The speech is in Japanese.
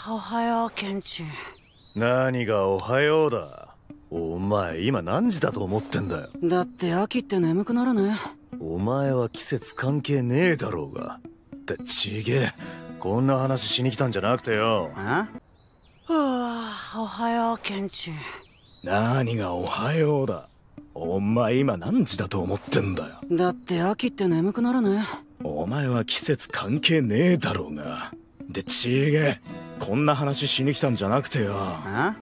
おはよう、ケンチ。 何がおはようだ。お前今何時だと思ってんだよ。 だって秋って眠くならね。 お前は季節関係ねえだろうが。ってちげえ。こんな話しに来たんじゃなくてよ。 はあ、おはよう、ケンチ。 何がおはようだ。お前今何時だと思ってんだよ。 だって秋って眠くならね。 お前は季節関係ねえだろうが。でちげえ。こんな話しに来たんじゃなくてよ。